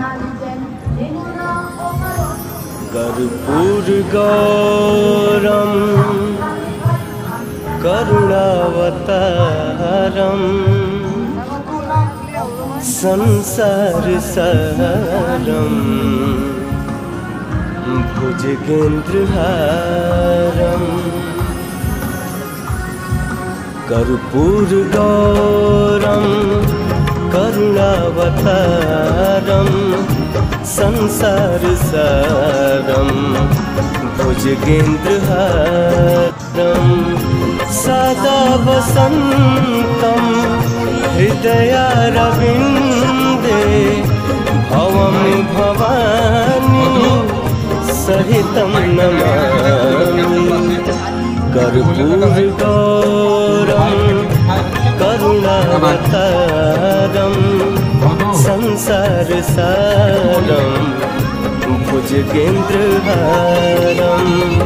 कर्पूर गौरम करुणावतारम संसार सारम भुजगेन्द्रहारम। कर्पूर गौरम करुणावतारम संसार सारम भुजगेन्द्रहारम। सदा वसन्तं हृदयारविन्दे भवं भवानी सहितं नमामि। कर्पूर गौरम करुणावतारम संसार सारम भुजगेन्द्रहारम।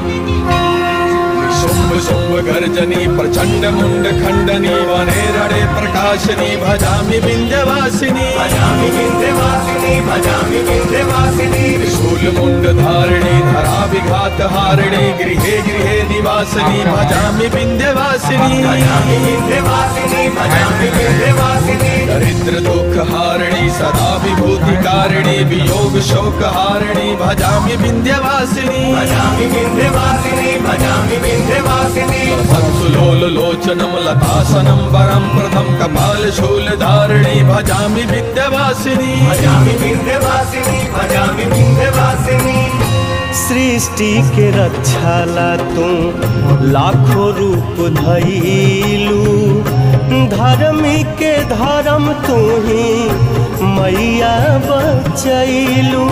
शुंभ शुंभ गर्जनी प्रचंड मुंड खंडनी वनेरणे प्रकाशनी भजामि विंध्यवासिनी भजामि विंध्यवासिनी भजामि विंध्यवासिनी। त्रिशूल मुंड धारिणी धरा विघात हारिणी गृहे गृहे निवासिनी भजामि विंध्यवासिनी भजामि विंध्यवासिनी भजामि विंध्यवासिनी। दरिद्र दुख हारिणी सदा विभूति कारिणी वियोग शोक हारिणी भजामि विंध्यवासिनी भजामि विंध्यवासिनी भजामि विंध्यवासिनी। संसुलोल लोचनम लतासनम वरम प्रथम कपाल शूल धारिणी भजामि विंध्यवासिनी भजामि विंध्यवासिनी भजामि विंध्यवासिनी। सृष्टि के रक्षाला तू लाखों रूप धइलू धर्मी के धर्म तू ही मैया बचैलू।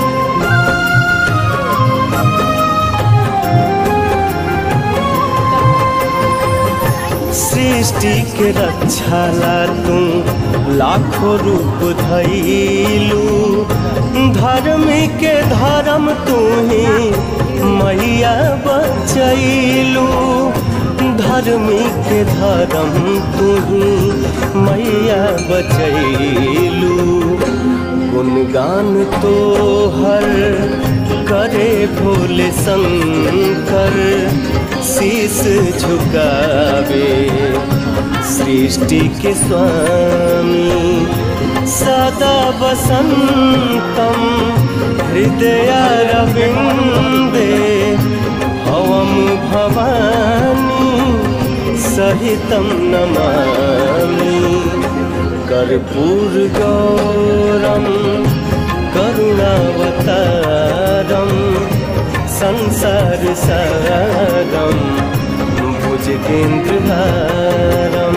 सृष्टि के रक्षाला तू लाखों रूप धइलू धर्मी के धर्म तू ही मैया बचैलू। धर्मी के धर्म तू ही मैया बचैलू। गुणगान तो हर करे भोले शंकर शीस झुकावे सृष्टि के स्वामी। सदा वसन्तं हृदयारविन्दे भवं भवानी सहितं नमामि। कर्पूर गौरम करुणावतारम संसार सारम भुजगेन्द्रहारम।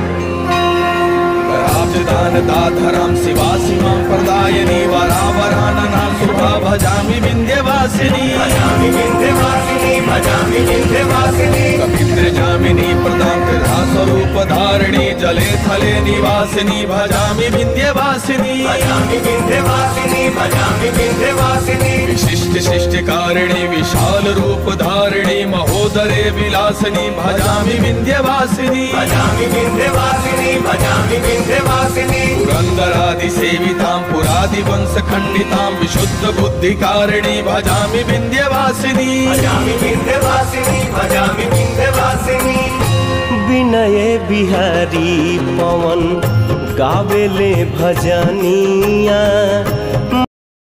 राजदान दाधरम शिवासिमां प्रदायिनी वरावराननां शुभा भजामि विंध्यवासिनी भजामि विंध्यवासिनी भजामि विंध्यवासिनी। कपीन्द्रजामिनी प्रदां स्वरूप धारिणी जले थले निवासिनी भजामि विंध्यवासिनी भजामि विंध्यवासिनी भजामि विंध्यवासिनी। विशिष्ट शिष्टकारिणी विशाल रूप धारिणी महोदरे विलासिनी भजामि विंध्यवासिनी भजामि विंध्यवासिनी भजामि विंध्यवासिनी। पुरंदरादि सेवितां पुरादि वंश खंडितां विशुद्ध बुद्धिकारिणी भजामि विंध्यवासिनी भजामि विंध्यवासिनी भजामि विंध्यवासिनी। विनय बिहारी पवन गावेले भजनिया